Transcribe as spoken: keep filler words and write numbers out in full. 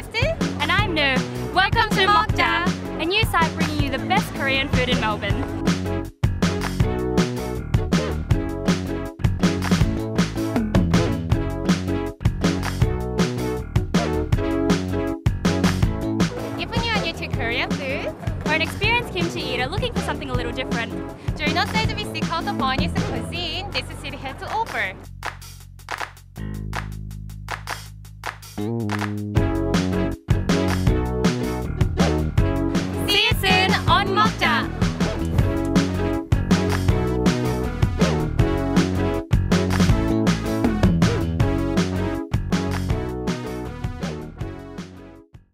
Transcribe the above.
Kristen. And I'm Nu. Welcome to Mok Ja, a new site bringing you the best Korean food in Melbourne. If you are new to Korean food, Or an experienced kimchi eater looking for something a little different, join us as we seek out the finest cuisine this city has to offer.